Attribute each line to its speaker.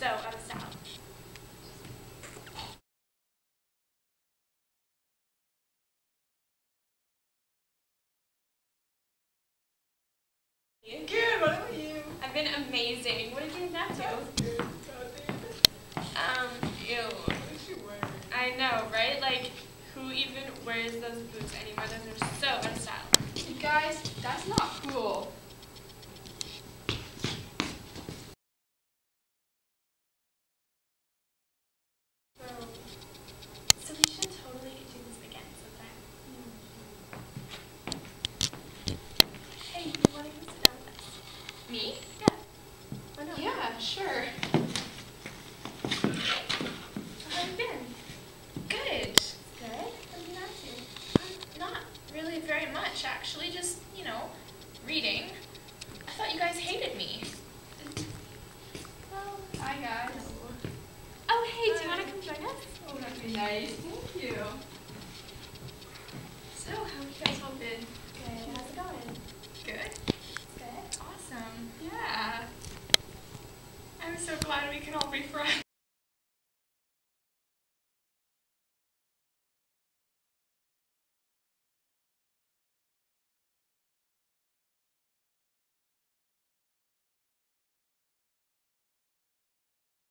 Speaker 1: so out of style.
Speaker 2: Good, what about you?
Speaker 1: I've been amazing. What did you get up to? Ew.
Speaker 2: What did she wear?
Speaker 1: I know, right? Like, who even wears those boots anymore? Those are so out of style.
Speaker 3: You guys, that's not cool.
Speaker 1: So we should totally do this again sometime. Hey, you want to come sit down with us?
Speaker 3: Me?
Speaker 1: Yeah. Why not?
Speaker 3: Yeah, sure.
Speaker 1: So how have you been?
Speaker 3: Good.
Speaker 1: Good. What have you been up to?
Speaker 3: Not really very much, actually. Just, reading. I thought you guys hated me.
Speaker 1: Well,
Speaker 3: Hi, guys.
Speaker 1: oh, hey, do you want to come join us?
Speaker 3: Oh, that'd be nice. Thank you. So, how have you guys all been?
Speaker 1: Good. How's it going?
Speaker 3: Good.
Speaker 1: Good.
Speaker 3: Awesome. Yeah. I'm so glad we can all be friends.